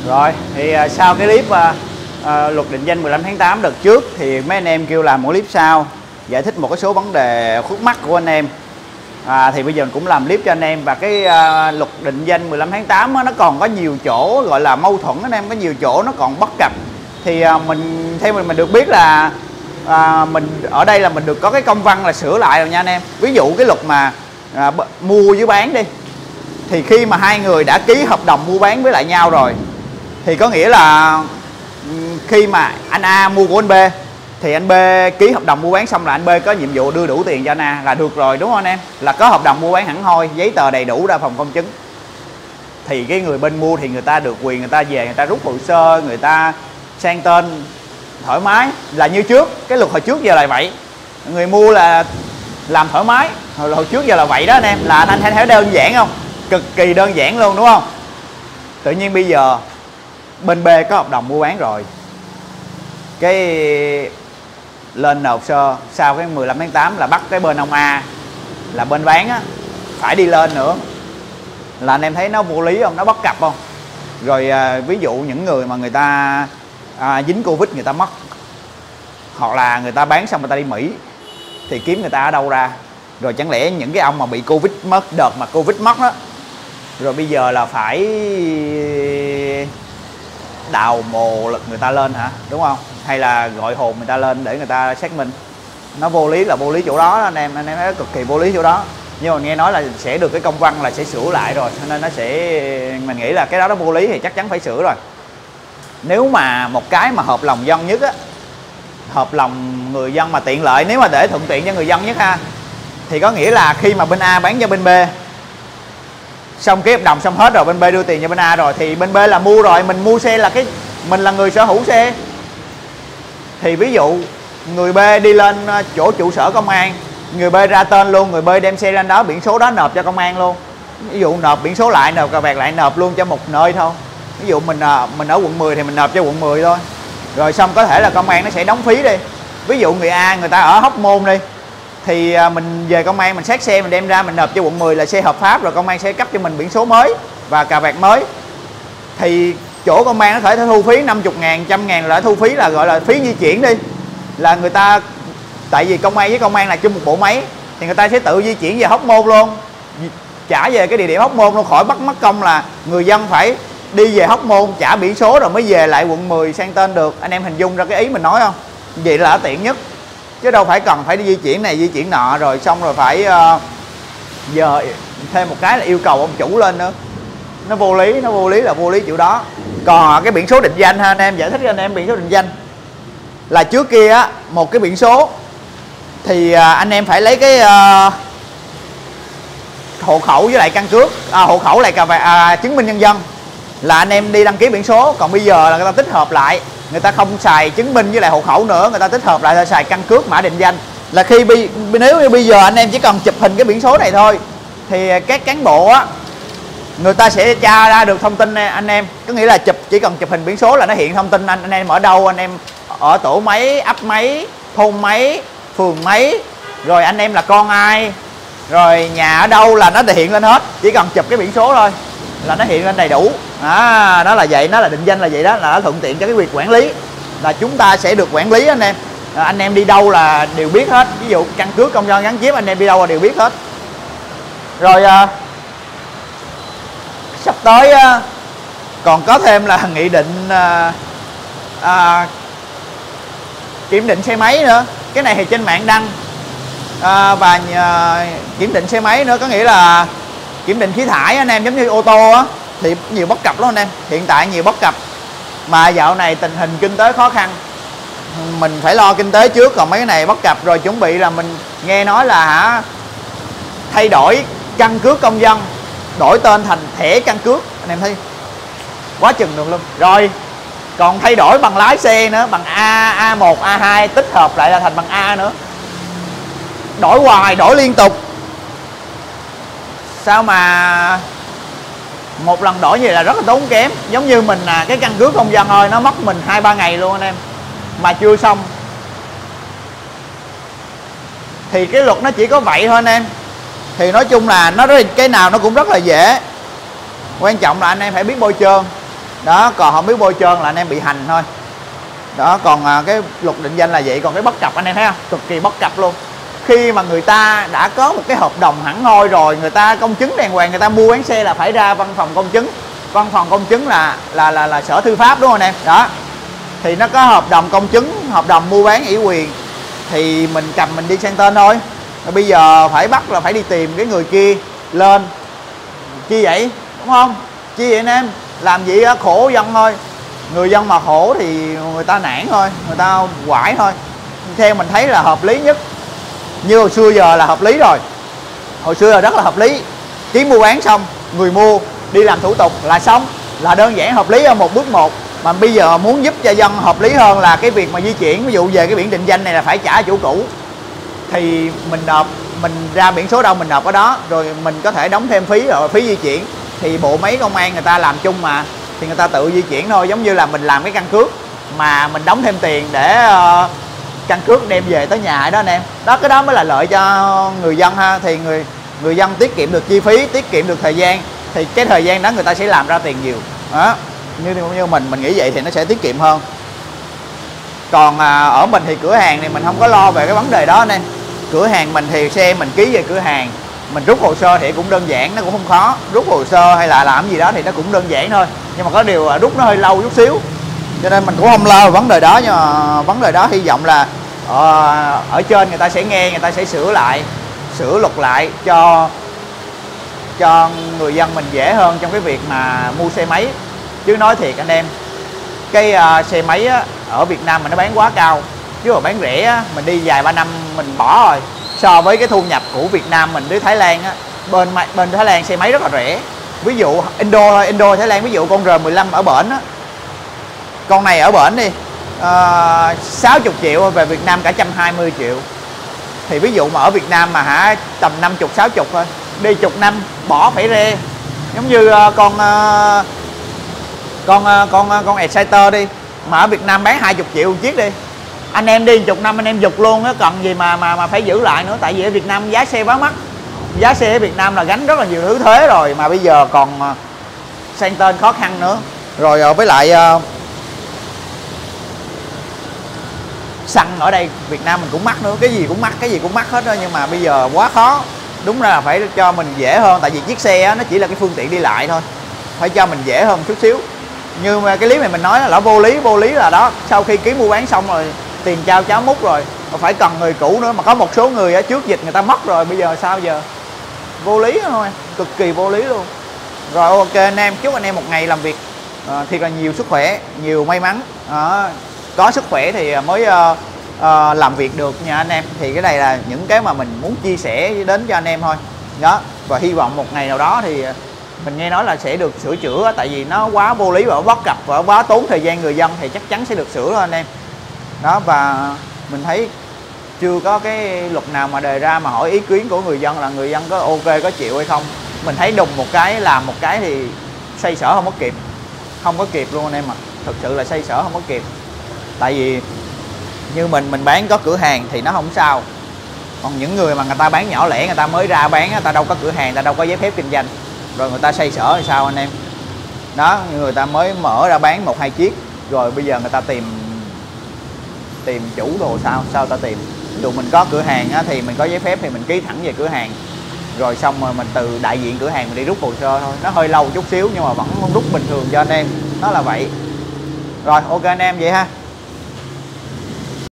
Rồi thì sau cái clip luật định danh 15 tháng 8 đợt trước thì mấy anh em kêu làm một clip sau giải thích một cái số vấn đề khúc mắc của anh em. Thì bây giờ mình cũng làm clip cho anh em. Và cái luật định danh 15 tháng 8 á, nó còn có nhiều chỗ gọi là mâu thuẫn anh em, có nhiều chỗ nó còn bất cập. Thì theo mình được biết là mình ở đây là mình được có cái công văn là sửa lại rồi nha anh em. Ví dụ cái luật mà mua với bán đi, thì khi mà hai người đã ký hợp đồng mua bán với lại nhau rồi thì có nghĩa là khi mà anh A mua của anh B thì anh B ký hợp đồng mua bán xong là anh B có nhiệm vụ đưa đủ tiền cho anh A là được rồi, đúng không anh em? Là có hợp đồng mua bán hẳn hoi, giấy tờ đầy đủ ra phòng công chứng. Thì cái người bên mua thì người ta được quyền, người ta về người ta rút hồ sơ, người ta sang tên thoải mái. Là như trước, cái luật hồi trước giờ là vậy. Người mua là làm thoải mái, hồi trước giờ là vậy đó anh em. Là anh thấy đơn giản không? Cực kỳ đơn giản luôn, đúng không? Tự nhiên bây giờ bên B có hợp đồng mua bán rồi, cái lên nộp sơ sau cái 15 tháng 8 là bắt cái bên ông A là bên bán á phải đi lên nữa. Là anh em thấy nó vô lý không? Nó bất cập không? Rồi ví dụ những người mà người ta dính Covid người ta mất, hoặc là người ta bán xong người ta đi Mỹ thì kiếm người ta ở đâu ra? Rồi chẳng lẽ những cái ông mà bị Covid mất, đợt mà Covid mất đó, rồi bây giờ là phải đào mồ lực người ta lên hả? Đúng không? Hay là gọi hồn người ta lên để người ta xác minh? Nó vô lý, là vô lý chỗ đó anh em thấy cực kỳ vô lý chỗ đó. Nhưng mà nghe nói là sẽ được cái công văn là sẽ sửa lại rồi, cho nên nó sẽ, mình nghĩ là cái đó nó vô lý thì chắc chắn phải sửa rồi. Nếu mà một cái mà hợp lòng dân nhất á, hợp lòng người dân mà tiện lợi, nếu mà để thuận tiện cho người dân nhất ha, thì có nghĩa là khi mà bên A bán cho bên B xong ký hợp đồng xong hết rồi, bên B đưa tiền cho bên A rồi, thì bên B là mua rồi, mình mua xe là mình là người sở hữu xe. Thì ví dụ người B đi lên chỗ trụ sở công an, người B ra tên luôn, người B đem xe lên đó, biển số đó nộp cho công an luôn. Ví dụ nộp biển số lại, nộp cà vẹt lại, nộp luôn cho một nơi thôi. Ví dụ mình ở quận 10 thì mình nộp cho quận 10 thôi. Rồi xong có thể là công an nó sẽ đóng phí đi. Ví dụ người A người ta ở Hóc Môn đi, thì mình về công an mình xét xe, mình đem ra mình nộp cho quận 10 là xe hợp pháp, rồi công an sẽ cấp cho mình biển số mới và cà vẹt mới. Thì chỗ công an nó phải thu phí 50.000, 100.000 là thu phí, là gọi là phí di chuyển đi. Là người ta, tại vì công an với công an là chung một bộ máy, thì người ta sẽ tự di chuyển về Hóc Môn luôn, trả về cái địa điểm Hóc Môn luôn, khỏi mất công là người dân phải đi về Hóc Môn trả biển số rồi mới về lại quận 10 sang tên được. Anh em hình dung ra cái ý mình nói không? Vậy là tiện nhất, chứ đâu phải cần phải đi di chuyển này di chuyển nọ, rồi xong rồi phải giờ thêm một cái là yêu cầu ông chủ lên nữa. Nó vô lý, nó vô lý, là vô lý kiểu đó. Còn cái biển số định danh ha anh em, giải thích cho anh em biển số định danh là trước kia á, một cái biển số thì anh em phải lấy cái hộ khẩu với lại căn cước, hộ khẩu lại chứng minh nhân dân là anh em đi đăng ký biển số. Còn bây giờ là người ta tích hợp lại, người ta không xài chứng minh với lại hộ khẩu nữa, người ta tích hợp lại là xài căn cước mã định danh. Là nếu như bây giờ anh em chỉ cần chụp hình cái biển số này thôi thì các cán bộ á, người ta sẽ tra ra được thông tin anh em. Có nghĩa là chỉ cần chụp hình biển số là nó hiện thông tin anh em ở đâu, anh em ở tổ mấy, ấp mấy, thôn mấy, phường mấy, rồi anh em là con ai, rồi nhà ở đâu là nó hiện lên hết. Chỉ cần chụp cái biển số thôi là nó hiện lên đầy đủ. Nó là vậy, nó là định danh là vậy đó, là nó thuận tiện cho cái việc quản lý, là chúng ta sẽ được quản lý anh em. Anh em đi đâu là đều biết hết. Ví dụ căn cước công dân gắn chip, anh em đi đâu là đều biết hết. Rồi sắp tới còn có thêm là nghị định kiểm định xe máy nữa. Cái này thì trên mạng đăng, và kiểm định xe máy nữa, có nghĩa là kiểm định khí thải anh em, giống như ô tô á, thì nhiều bất cập lắm anh em. Hiện tại nhiều bất cập, mà dạo này tình hình kinh tế khó khăn, mình phải lo kinh tế trước, còn mấy cái này bất cập. Rồi chuẩn bị là mình nghe nói là thay đổi căn cước công dân, đổi tên thành thẻ căn cước, anh em thấy quá chừng được luôn. Rồi còn thay đổi bằng lái xe nữa, bằng A1, A2 tích hợp lại là thành bằng A nữa. Đổi hoài, đổi liên tục. Sao mà một lần đổi như là rất là tốn kém. Giống như mình cái căn cước công dân thôi, nó mất mình 2-3 ngày luôn anh em, mà chưa xong. Thì cái luật nó chỉ có vậy thôi anh em. Thì nói chung là cái nào nó cũng rất là dễ. Quan trọng là anh em phải biết bôi trơn. Đó, còn không biết bôi trơn là anh em bị hành thôi. Đó, còn cái luật định danh là vậy. Còn cái bất cập anh em thấy không, cực kỳ bất cập luôn. Khi mà người ta đã có một cái hợp đồng hẳn hoi rồi, người ta công chứng đàng hoàng, người ta mua bán xe là phải ra văn phòng công chứng. Văn phòng công chứng là sở tư pháp, đúng không anh em? Đó, thì nó có hợp đồng công chứng, hợp đồng mua bán ủy quyền, thì mình cầm mình đi sang tên thôi. Rồi bây giờ phải bắt là phải đi tìm cái người kia lên chi vậy, đúng không? Chi vậy anh em, làm gì á, khổ dân thôi. Người dân mà khổ thì người ta nản thôi, người ta quải thôi. Theo mình thấy là hợp lý nhất, như hồi xưa giờ là hợp lý rồi. Hồi xưa là rất là hợp lý, ký mua bán xong người mua đi làm thủ tục là xong, là đơn giản hợp lý ở một bước một. Mà bây giờ muốn giúp cho dân hợp lý hơn là cái việc mà di chuyển, ví dụ về cái biển định danh này là phải trả chủ cũ, thì mình nộp, mình ra biển số đâu mình nộp ở đó, rồi mình có thể đóng thêm phí rồi phí di chuyển, thì bộ máy công an người ta làm chung mà, thì người ta tự di chuyển thôi. Giống như là mình làm cái căn cước mà mình đóng thêm tiền để căn cước đem về tới nhà đó anh em. Đó, cái đó mới là lợi cho người dân ha. Thì người dân tiết kiệm được chi phí, tiết kiệm được thời gian, thì cái thời gian đó người ta sẽ làm ra tiền nhiều đó. Như mình nghĩ vậy thì nó sẽ tiết kiệm hơn. Còn ở mình thì cửa hàng thì mình không có lo về cái vấn đề đó anh em. Cửa hàng mình thì xe mình ký về cửa hàng, mình rút hồ sơ thì cũng đơn giản, nó cũng không khó. Rút hồ sơ hay là làm gì đó thì nó cũng đơn giản thôi, nhưng mà có điều là rút nó hơi lâu chút xíu, cho nên mình cũng không lo về vấn đề đó. Nhưng mà vấn đề đó hy vọng là ở trên người ta sẽ nghe, người ta sẽ sửa luật lại cho người dân mình dễ hơn trong cái việc mà mua xe máy. Chứ nói thiệt anh em, cái xe máy á, ở Việt Nam mình nó bán quá cao, chứ mà bán rẻ á, mình đi vài ba năm mình bỏ rồi. So với cái thu nhập của Việt Nam mình với Thái Lan á, bên Thái Lan xe máy rất là rẻ. Ví dụ Indo thôi, Indo Thái Lan, ví dụ con R15 ở bển á, con này ở bển đi 60 triệu, về Việt Nam cả 120 triệu. Thì ví dụ mà ở Việt Nam mà tầm 50 60 thôi, đi chục năm bỏ phải re. Giống như con Exciter đi, mà ở Việt Nam bán 20 triệu một chiếc đi, anh em đi chục năm anh em giục luôn á, cần gì mà phải giữ lại nữa. Tại vì ở Việt Nam giá xe quá mắc, giá xe ở Việt Nam là gánh rất là nhiều thứ thuế rồi, mà bây giờ còn sang tên khó khăn nữa. Rồi với lại xăng ở đây Việt Nam mình cũng mắc nữa, cái gì cũng mắc hết đó. Nhưng mà bây giờ quá khó, đúng ra là phải cho mình dễ hơn. Tại vì chiếc xe á, nó chỉ là cái phương tiện đi lại thôi, phải cho mình dễ hơn chút xíu. Như mà cái lý này mình nói là vô lý là đó, sau khi ký mua bán xong rồi tiền trao cháo múc rồi mà phải cần người cũ nữa. Mà có một số người ở trước dịch người ta mất rồi, bây giờ sao giờ? Vô lý thôi, cực kỳ vô lý luôn. Rồi ok anh em, chúc anh em một ngày làm việc thiệt là nhiều sức khỏe, nhiều may mắn. Có sức khỏe thì mới làm việc được nha anh em. Thì cái này là những cái mà mình muốn chia sẻ đến cho anh em thôi đó. Và hy vọng một ngày nào đó thì mình nghe nói là sẽ được sửa chữa, tại vì nó quá vô lý và bất cập và quá tốn thời gian người dân, thì chắc chắn sẽ được sửa thôi anh em đó. Và mình thấy chưa có cái luật nào mà đề ra mà hỏi ý kiến của người dân là người dân có ok, có chịu hay không. Mình thấy đùng một cái làm một cái thì xoay sở không có kịp luôn anh em. Mà thực sự là xoay sở không có kịp. Tại vì như mình bán có cửa hàng thì nó không sao, còn những người mà người ta bán nhỏ lẻ, người ta mới ra bán, người ta đâu có cửa hàng, người ta đâu có giấy phép kinh doanh, rồi người ta xoay sở thì sao anh em đó. Người ta mới mở ra bán 1-2 chiếc, rồi bây giờ người ta tìm chủ đồ sao ta tìm. Ví dụ mình có cửa hàng á, thì mình có giấy phép thì mình ký thẳng về cửa hàng, rồi xong rồi mình từ đại diện cửa hàng mình đi rút hồ sơ thôi. Nó hơi lâu chút xíu nhưng mà vẫn rút bình thường cho anh em, nó là vậy. Rồi ok anh em vậy ha.